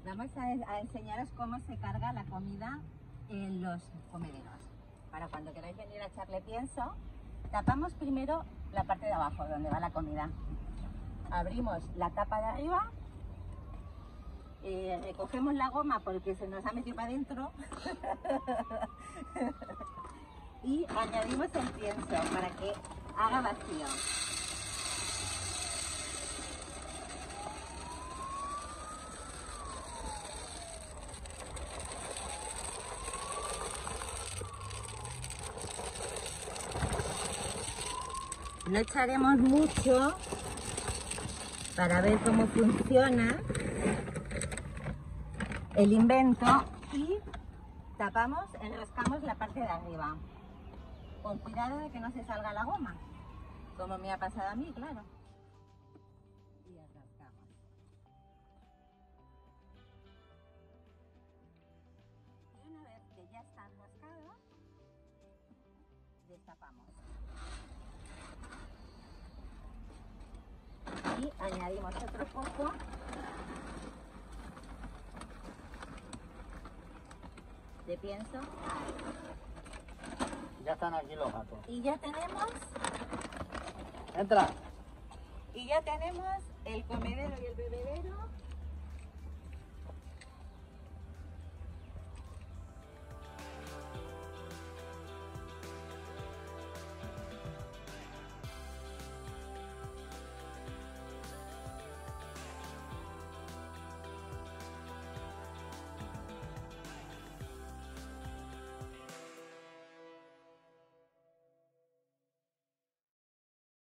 Vamos a enseñaros cómo se carga la comida en los comederos. Para cuando queráis venir a echarle pienso, tapamos primero la parte de abajo donde va la comida. Abrimos la tapa de arriba, recogemos la goma porque se nos ha metido para adentro y añadimos el pienso para que haga vacío. No echaremos mucho para ver cómo funciona el invento y tapamos, enroscamos la parte de arriba. Con cuidado de que no se salga la goma, como me ha pasado a mí, claro. Y enroscamos. Y una vez que ya está enroscado, destapamos. Y añadimos otro poco de pienso. Ya están aquí los gatos. Y ya tenemos... ¡Entra! Y ya tenemos el comedero y el bebedero